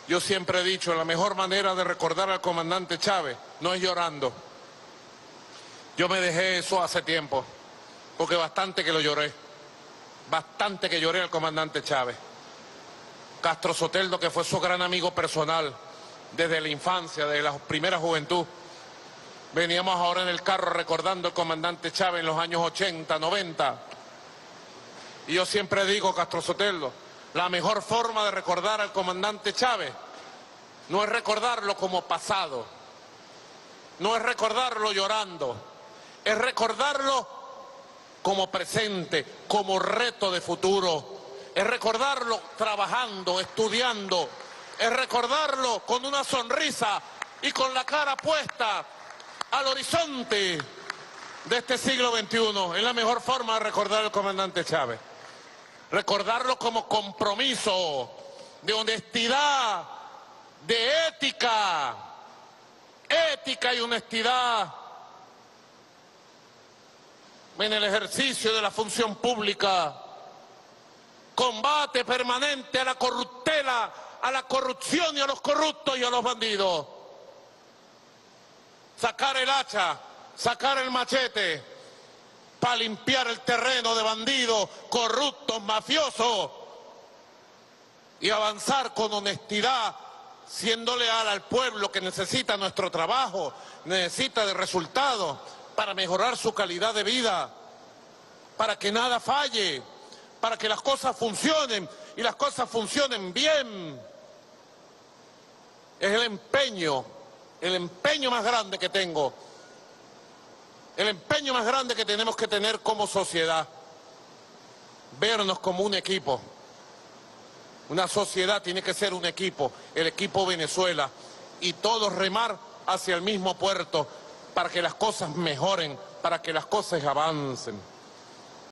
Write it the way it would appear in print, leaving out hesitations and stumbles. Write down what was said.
Yo siempre he dicho, la mejor manera de recordar al comandante Chávez no es llorando. Yo me dejé eso hace tiempo, porque bastante que lo lloré. Bastante que lloré al comandante Chávez. Castro Soteldo, que fue su gran amigo personal desde la infancia, desde la primera juventud. Veníamos ahora en el carro recordando al comandante Chávez en los años 80, 90. Y yo siempre digo, Castro Soteldo, la mejor forma de recordar al comandante Chávez no es recordarlo como pasado, no es recordarlo llorando, es recordarlo como presente, como reto de futuro, es recordarlo trabajando, estudiando, es recordarlo con una sonrisa y con la cara puesta al horizonte de este siglo XXI. Es la mejor forma de recordar al comandante Chávez. Recordarlo como compromiso de honestidad, de ética y honestidad en el ejercicio de la función pública, combate permanente a la corruptela, a la corrupción y a los corruptos y a los bandidos. Sacar el hacha, sacar el machete para limpiar el terreno de bandidos, corruptos, mafiosos y avanzar con honestidad, siendo leal al pueblo que necesita nuestro trabajo, necesita de resultados para mejorar su calidad de vida, para que nada falle, para que las cosas funcionen y las cosas funcionen bien. Es el empeño más grande que tengo, el empeño más grande que tenemos que tener como sociedad, vernos como un equipo. Una sociedad tiene que ser un equipo, el equipo Venezuela, y todos remar hacia el mismo puerto para que las cosas mejoren, para que las cosas avancen.